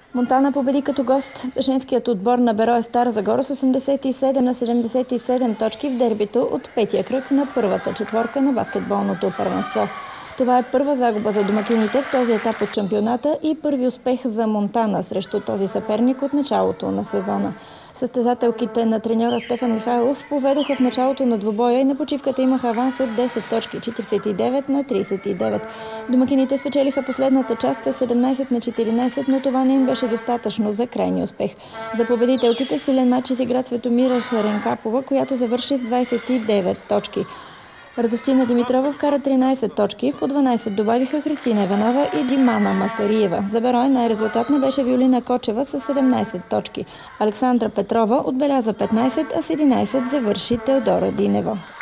Монтана победи като гост женският отбор на Берое Стара Загора с 87-77 точки в дербито от петия кръг на първата четворка на баскетболното първенство. Това е първа загуба за домакините в този етап от шампионата и първи успех за Монтана срещу този съперник от началото на сезона. Състезателките на треньора Стефан Михайлов поведоха в началото на двубоя и на почивката имаха аванс от 10 точки, 49-39. Домакините спечелиха последната част с 17-14, но това не им беше достатъчно за крайния успех. За победителките силен матч изигра Цветомира Шаренкапова, която завърши с 29 точки. Радостина Димитрова вкара 13 точки, по 12 добавиха Христина Иванова и Димана Макариева. За Берое най-резултатна беше Виолина Кочева с 17 точки. Александра Петрова отбеляза 15, а с 11 завърши Теодора Динева.